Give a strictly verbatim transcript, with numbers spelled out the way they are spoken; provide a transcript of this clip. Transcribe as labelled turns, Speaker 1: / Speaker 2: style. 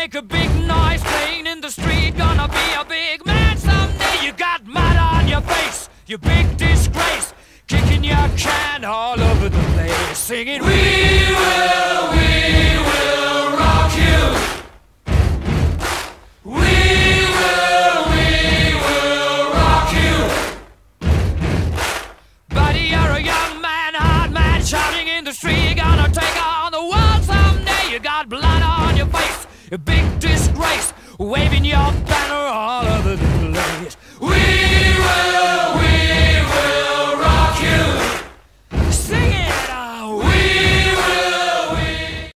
Speaker 1: make a big noise playing in the street. Gonna be a big man someday. You got mud on your face, you big disgrace. Kicking your can all over the place, singing, we will, we will rock you. We will, we will rock you. Buddy, you're a young man, hard man, shouting in the street. You're gonna take on the world someday. You got blood on your face, a big disgrace, waving your banner all over the place. We